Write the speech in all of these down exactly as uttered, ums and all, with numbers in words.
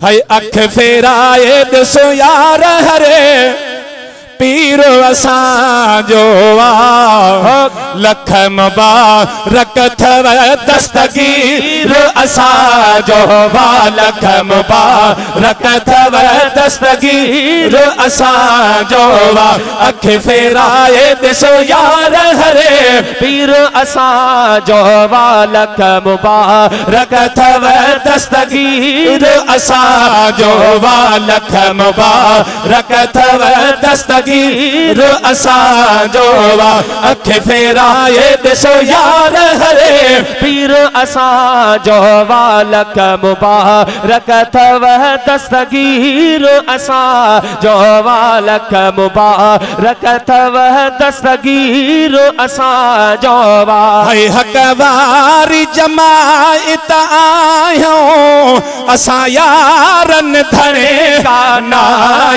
है अख फेराए दिसो यार हरे पीर असांजो लख मुबारक थव दस्तगीर असांजो लख मुबारक थव दस्तगीर असांजो अख फेराए दिसो यार हरे पीर असांजो लख मुबारक थव दस्तगीर असांजो लख मुबारक थव दस्तगीर असांजो अख फेराए दिसो यार हरे पीर असांजो लख मुबारक थव दस्तगीर असांजो लख मुबारक थव दस्तगीर असांजो है हक वारी जमात आयो असां यारन धणे काना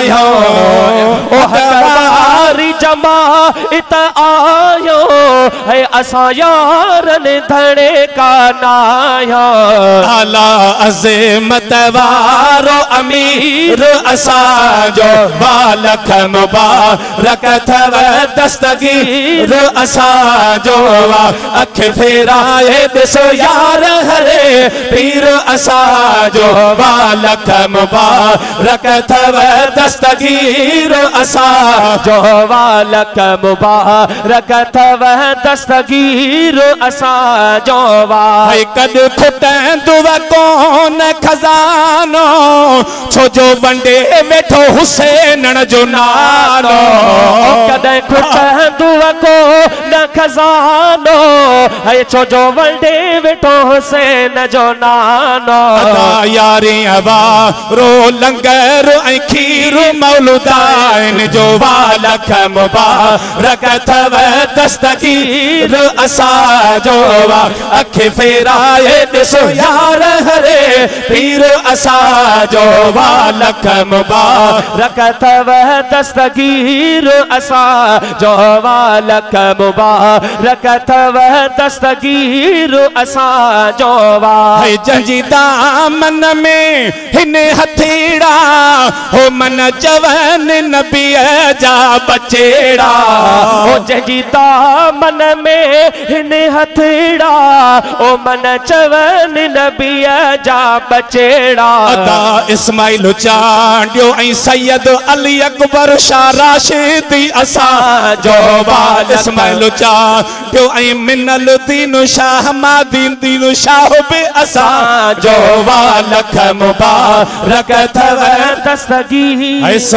आयो हकवारी जमात आयो है असां यारन धणे कानायो आला अज़ीमत वारो अमीर असांजो लख मुबारक थव दस्तगीर असांजो अख फेराए दिसो यार हरे पीर असांजो लख मुबारक थव दस्तगीर असांजो लख मुबारक थव दस्तगीर असांजो है कद खुटंदुव कोन खजानो छो जो वंडे वेठो हुसैन जो नालो कद खुटंदुव कोन खजानो है छो जो वंडे वेठो हुसैन जो नालो यारी हवा रो लंगर ऐं खीर मौलूदाइन जो लख मुबारक थव दस्तगीर असांजो अख फेराए दिसो यार हरे पीर असांजो लख मुबारक थव दस्तगीर असांजो लख मुबारक थव दस्तगीर असांजो है जंहिंजी दामन में हिन हथेड़ा हो मन चवन नबीअ जा बचेड़ा ओ जंहिंजी दामन में हिन हथेड़ा ओ मन चवन नबीअ जा बचेड़ा अदा इस्माइल चांडियो ऐं सैयद अली अकबर शाह राशिदी असांजो इस्माइल चांडियो ऐं मिनल दीन शाह मादीन दीन शाह बि असांजो लख मुबारक थव दस्तगीर